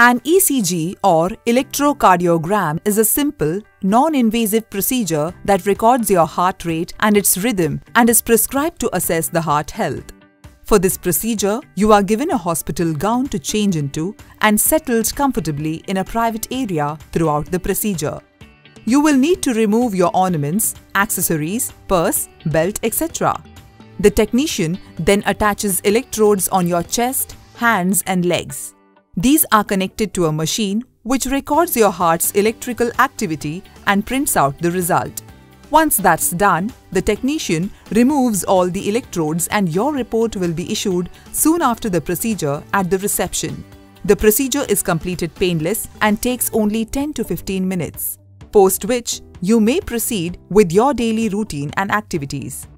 An ECG or electrocardiogram is a simple, non-invasive procedure that records your heart rate and its rhythm and is prescribed to assess the heart health. For this procedure, you are given a hospital gown to change into and settled comfortably in a private area throughout the procedure. You will need to remove your ornaments, accessories, purse, belt, etc. The technician then attaches electrodes on your chest, hands and legs. These are connected to a machine which records your heart's electrical activity and prints out the result. Once that's done, the technician removes all the electrodes and your report will be issued soon after the procedure at the reception. The procedure is completed painless and takes only 10 to 15 minutes, post which you may proceed with your daily routine and activities.